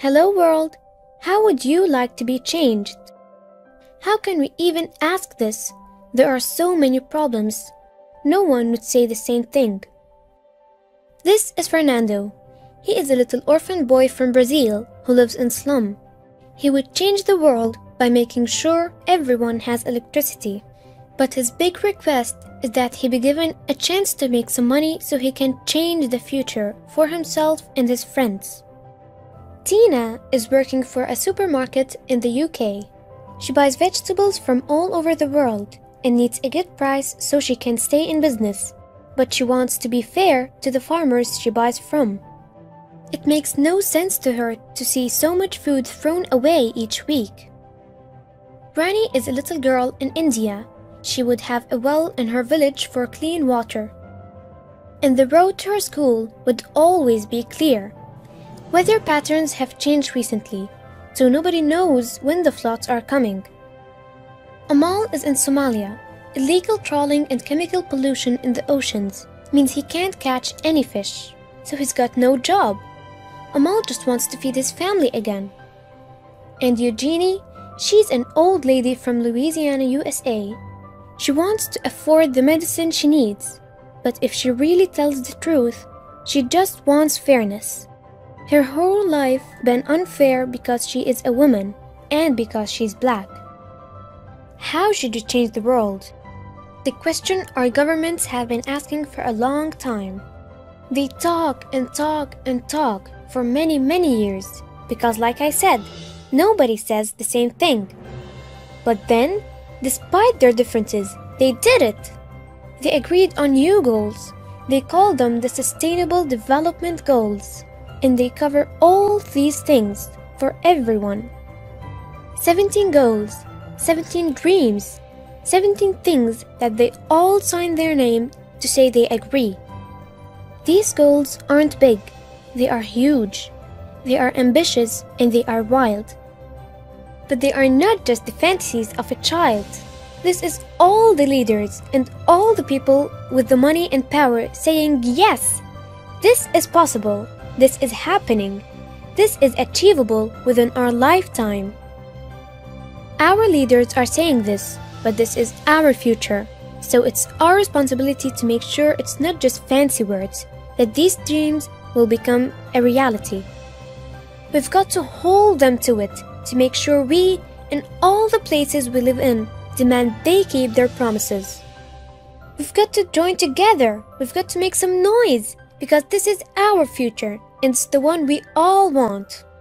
Hello world, how would you like to be changed? How can we even ask this? There are so many problems. No one would say the same thing. This is Fernando. He is a little orphan boy from Brazil who lives in slum. He would change the world by making sure everyone has electricity. But his big request is that he be given a chance to make some money so he can change the future for himself and his friends. Tina is working for a supermarket in the UK. She buys vegetables from all over the world and needs a good price so she can stay in business. But she wants to be fair to the farmers she buys from. It makes no sense to her to see so much food thrown away each week. Rani is a little girl in India. She would have a well in her village for clean water. And the road to her school would always be clear. Weather patterns have changed recently, so nobody knows when the floods are coming. Amal is in Somalia. Illegal trawling and chemical pollution in the oceans means he can't catch any fish, so he's got no job. Amal just wants to feed his family again. And Eugenie, she's an old lady from Louisiana, USA. She wants to afford the medicine she needs, but if she really tells the truth, she just wants fairness. Her whole life been unfair because she is a woman and because she's black. How should you change the world? The question our governments have been asking for a long time. They talk and talk and talk for many years because, like I said, nobody says the same thing. But then, despite their differences, they did it. They agreed on new goals. They called them the Sustainable Development Goals, and they cover all these things for everyone. 17 goals, 17 dreams, 17 things that they all signed their name to say they agree. These goals aren't big, they are huge. They are ambitious and they are wild. But they are not just the fantasies of a child. This is all the leaders and all the people with the money and power saying, yes, this is possible, this is happening, this is achievable within our lifetime. Our leaders are saying this, but this is our future, so it's our responsibility to make sure it's not just fancy words, that these dreams will become a reality. We've got to hold them to it, to make sure we, and all the places we live in, demand they keep their promises. We've got to join together, we've got to make some noise, because this is our future, and it's the one we all want.